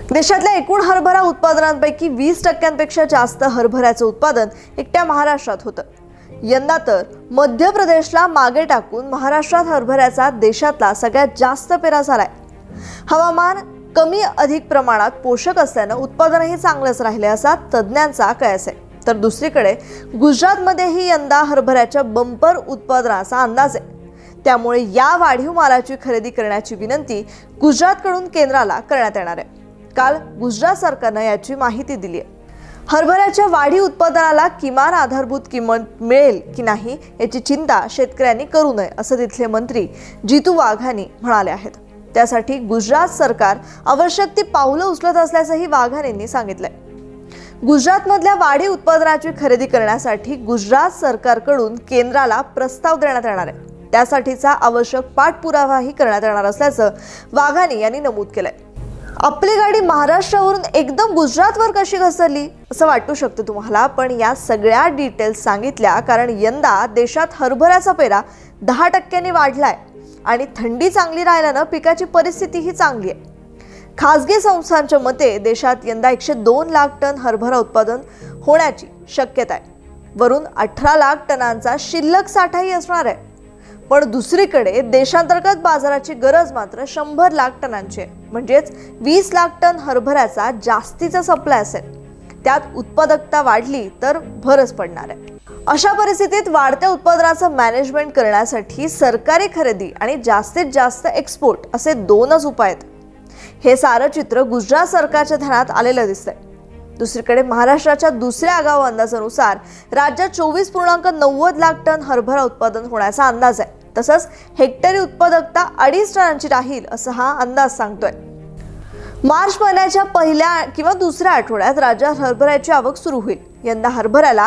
देशातल्या एकूण हरभरा उत्पादनांपैकी 20% जास्त हरभऱ्याचं उत्पादन एकट्या महाराष्ट्रात होतं। यंदा तर मध्य प्रदेशला मागे टाकून महाराष्ट्रात हरभऱ्याचा देशातला सगळ्यात जास्त पेरा झालाय। हवामान कमी अधिक प्रमाणात पोषक असल्यानं उत्पादनही चांगलंच राहिले असा तज्ञांचा कयास आहे। तर दुसरीकडे गुजरातमध्येही यंदा हरभऱ्याच्या बंपर उत्पादनाचा अंदाज आहे। त्यामुळे या वाढीव मालाची खरेदी करण्याची विनंती गुजरातकडून केंद्राला करण्यात येणार आहे। काल गुजरात सरकारनं याची माहिती दिली आहे। हरभऱ्याच्या वाढीव उत्पादनाला किमान आधारभूत किंमत मिळेल की नाही याची चिंता शेतकऱ्यांनी करू नये असं तिथले मंत्री जितू वाघानी म्हणाले आहेत। त्यासाठी गुजरात सरकार आवश्यक ती पावलं उचलत असल्याचंही वाघानींनी सांगितलंय। गुजरातमधल्या वाढीव उत्पादनाची खरेदी करण्यासाठी गुजरात सरकारकडून केंद्राला प्रस्ताव देण्यात येणार आहे। त्यासाठीचा आवश्यक पाठपुरावाही करण्यात येणार असल्याचं वाघानी यांनी नमूद केलंय। आपली गाडी महाराष्ट्रावरून एकदम गुजरातवर कशी घसरली असं वाटू शकतं तुम्हाला, पण या सगळ्या डिटेल्स सांगितल्या कारण यंदा देशात हरभऱ्याचा पेरा 10% वाढलाय आणि थंडी चांगली राहिल्यानं पिकाची परिस्थितीही चांगली आहे। खासगी संस्थांच्या मते देशात यंदा 102 लाख टन हरभरा उत्पादन होण्याची शक्यता आहे। वरून 18 लाख टनांचा शिल्लक साठाही असणार आहे। पण दुसरीकडे देशांतर्गत बाजाराची गरज मात्र 100 लाख टनांची आहे, म्हणजेच 20 लाख टन हरभऱ्याचा जास्तीचा सप्लाय असेल। त्यात उत्पादकता वाढली तर भरच पडणार आहे। अशा परिस्थितीत वाढत्या उत्पादनाचं मॅनेजमेंट करण्यासाठी सरकारी खरेदी आणि जास्तीत जास्त एक्सपोर्ट असे दोनच उपाय आहेत। हे सारं चित्र गुजरात सरकारच्या ध्यानात आलेलं दिसतंय। दुसरीकडे महाराष्ट्राच्या दुसऱ्या आगाऊ अंदाजानुसार राज्यात 24.90 लाख टन हरभरा उत्पादन होण्याचा अंदाज आहे। तसंच हेक्टरी उत्पादकता 2.5 टनांची राहील असं हा अंदाज सांगतोय। मार्च महिन्याच्या पहिल्या किंवा दुसऱ्या आठवड्यात राज्यात हरभऱ्याची आवक सुरू होईल। यंदा हरभऱ्याला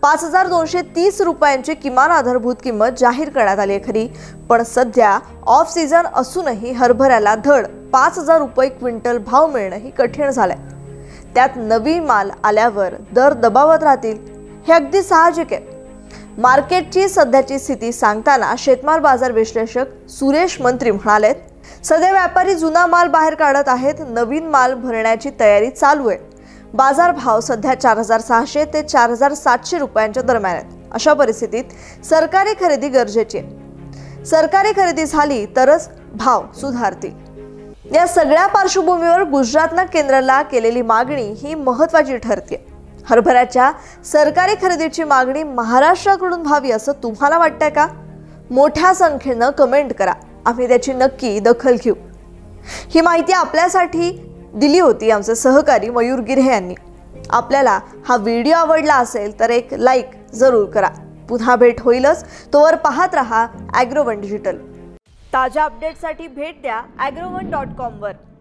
5230 रुपयांची किमान आधारभूत किंमत जाहीर करण्यात आली आहे खरी, पण सध्या ऑफ सीझन असूनही हरभऱ्याला धड 5000 रुपये क्विंटल भाव मिळणंही कठीण झालंय। त्यात नवीन माल आल्यावर दर दबावात राहतील हे अगदी साहजिक आहे। मार्केटची सध्याची स्थिती सांगताना शेतमाल बाजार विश्लेषक सुरेश मंत्री म्हणाले, सध्या व्यापारी जुना माल बाहेर काढत आहेत, नवीन माल भरण्याची तयारी चालू आहे। बाजार भाव सध्या 4600 ते 4700 रुपयांच्या दरम्यान आहेत। अशा परिस्थितीत सरकारी खरेदी गरजेची आहे। सरकारी खरेदी झाली तरच भाव सुधारतील। या सगळ्या पार्श्वभूमीवर गुजरातनं केंद्राला केलेली मागणी ही महत्त्वाची ठरते। हरभऱ्याच्या सरकारी खरेदीची मागणी महाराष्ट्राकडून व्हावी असं तुम्हाला वाटतंय का? मोठ्या संख्येनं कमेंट करा, आम्ही त्याची नक्की दखल घेऊ। ही माहिती आपल्यासाठी दिली होती आमचे सहकारी मयूर गिर्हे यांनी। आपल्याला हा व्हिडिओ आवडला असेल तर एक लाईक जरूर करा। पुन्हा भेट होईलच, तोवर पाहत रहा ॲग्रोवन डिजिटल। ताज्या अपडेट्ससाठी भेट द्या agroone.com वर।